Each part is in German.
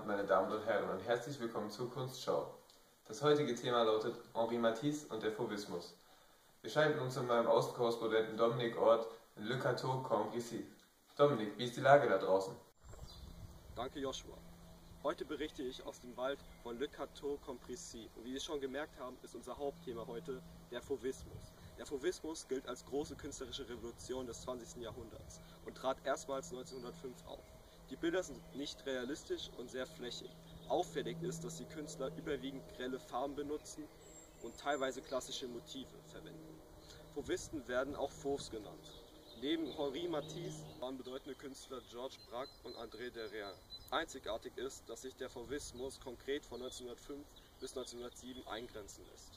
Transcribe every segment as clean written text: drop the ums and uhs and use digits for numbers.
Abend, meine Damen und Herren, und herzlich willkommen zur Kunstschau. Das heutige Thema lautet Henri Matisse und der Fauvismus. Wir schalten uns mit meinem Außenkorrespondenten Dominik Ort in Le Cateau-Cambrésis. Dominik, wie ist die Lage da draußen? Danke Joshua. Heute berichte ich aus dem Wald von Le Cateau-Cambrésis. Und wie Sie schon gemerkt haben, ist unser Hauptthema heute der Fauvismus. Der Fauvismus gilt als große künstlerische Revolution des 20. Jahrhunderts und trat erstmals 1905 auf. Die Bilder sind nicht realistisch und sehr flächig. Auffällig ist, dass die Künstler überwiegend grelle Farben benutzen und teilweise klassische Motive verwenden. Fauvisten werden auch Fauves genannt. Neben Henri Matisse waren bedeutende Künstler Georges Braque und André Derain. Einzigartig ist, dass sich der Fauvismus konkret von 1905 bis 1907 eingrenzen lässt.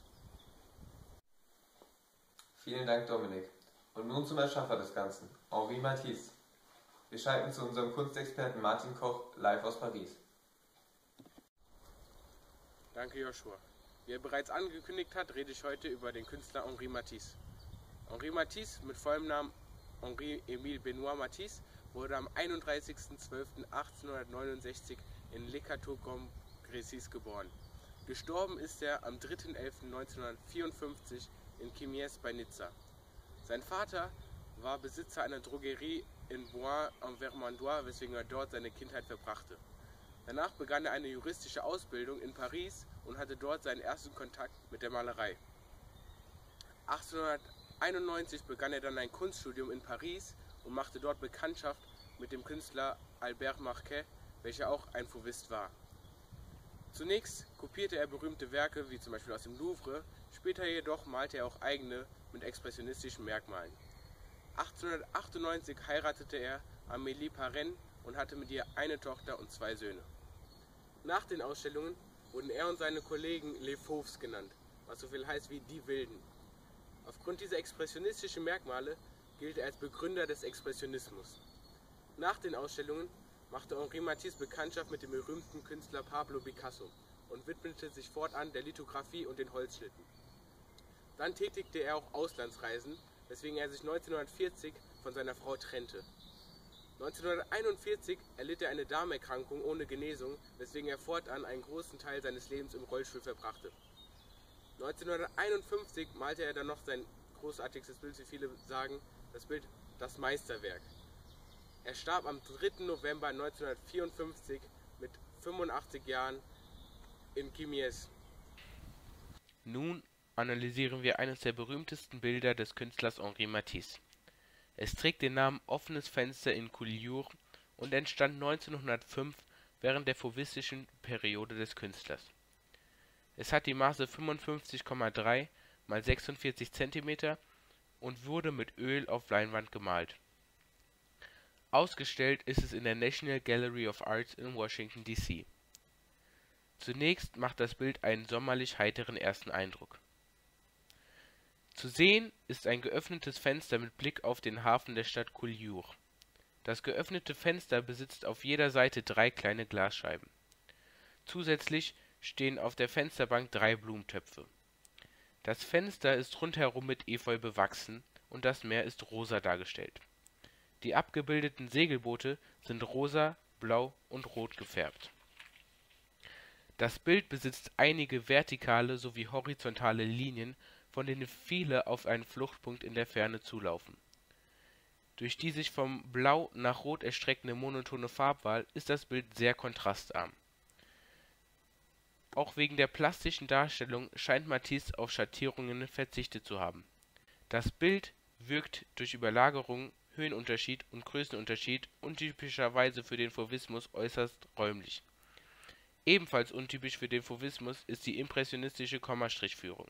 Vielen Dank, Dominik. Und nun zum Erschaffer des Ganzen, Henri Matisse. Wir schalten zu unserem Kunstexperten Martin Koch live aus Paris. Danke Joshua. Wie er bereits angekündigt hat, rede ich heute über den Künstler Henri Matisse. Henri Matisse, mit vollem Namen Henri-Émile Benoît Matisse, wurde am 31.12.1869 in Le Cateau-Cambrésis geboren. Gestorben ist er am 3.11.1954 in Quimiès bei Nizza. Sein Vater war Besitzer einer Drogerie in Bois-en-Vermandois, weswegen er dort seine Kindheit verbrachte. Danach begann er eine juristische Ausbildung in Paris und hatte dort seinen ersten Kontakt mit der Malerei. 1891 begann er dann ein Kunststudium in Paris und machte dort Bekanntschaft mit dem Künstler Albert Marquet, welcher auch ein Fauvist war. Zunächst kopierte er berühmte Werke, wie zum Beispiel aus dem Louvre, später jedoch malte er auch eigene mit expressionistischen Merkmalen. 1898 heiratete er Amélie Parent und hatte mit ihr eine Tochter und 2 Söhne. Nach den Ausstellungen wurden er und seine Kollegen Les Fauves genannt, was so viel heißt wie die Wilden. Aufgrund dieser expressionistischen Merkmale gilt er als Begründer des Expressionismus. Nach den Ausstellungen machte Henri Matisse Bekanntschaft mit dem berühmten Künstler Pablo Picasso und widmete sich fortan der Lithografie und den Holzschnitten. Dann tätigte er auch Auslandsreisen, weswegen er sich 1940 von seiner Frau trennte. 1941 erlitt er eine Darmerkrankung ohne Genesung, weswegen er fortan einen großen Teil seines Lebens im Rollstuhl verbrachte. 1951 malte er dann noch sein großartigstes Bild, wie viele sagen, das Bild Das Meisterwerk. Er starb am 3. November 1954 mit 85 Jahren in Quimiès. Nun analysieren wir eines der berühmtesten Bilder des Künstlers Henri Matisse. Es trägt den Namen Offenes Fenster in Collioure und entstand 1905 während der fauvistischen Periode des Künstlers. Es hat die Maße 55,3 x 46 cm und wurde mit Öl auf Leinwand gemalt. Ausgestellt ist es in der National Gallery of Arts in Washington, D.C. Zunächst macht das Bild einen sommerlich heiteren ersten Eindruck. Zu sehen ist ein geöffnetes Fenster mit Blick auf den Hafen der Stadt Collioure. Das geöffnete Fenster besitzt auf jeder Seite 3 kleine Glasscheiben. Zusätzlich stehen auf der Fensterbank 3 Blumentöpfe. Das Fenster ist rundherum mit Efeu bewachsen und das Meer ist rosa dargestellt. Die abgebildeten Segelboote sind rosa, blau und rot gefärbt. Das Bild besitzt einige vertikale sowie horizontale Linien, von denen viele auf einen Fluchtpunkt in der Ferne zulaufen. Durch die sich vom Blau nach Rot erstreckende monotone Farbwahl ist das Bild sehr kontrastarm. Auch wegen der plastischen Darstellung scheint Matisse auf Schattierungen verzichtet zu haben. Das Bild wirkt durch Überlagerung, Höhenunterschied und Größenunterschied untypischerweise für den Fauvismus äußerst räumlich. Ebenfalls untypisch für den Fauvismus ist die impressionistische Kommastrichführung.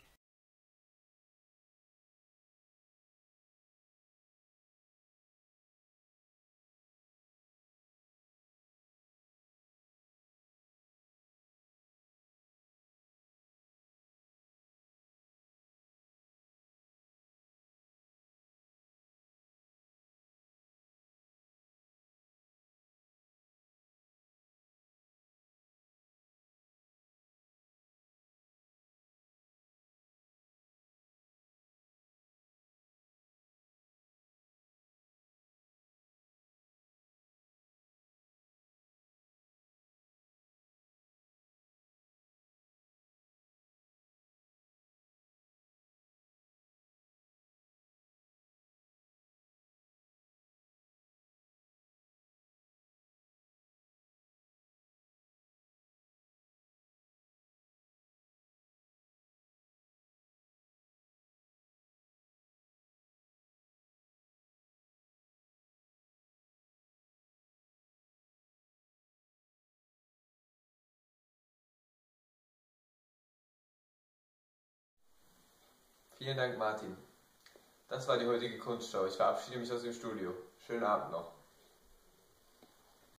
Vielen Dank, Martin. Das war die heutige Kunstschau. Ich verabschiede mich aus dem Studio. Schönen Abend noch.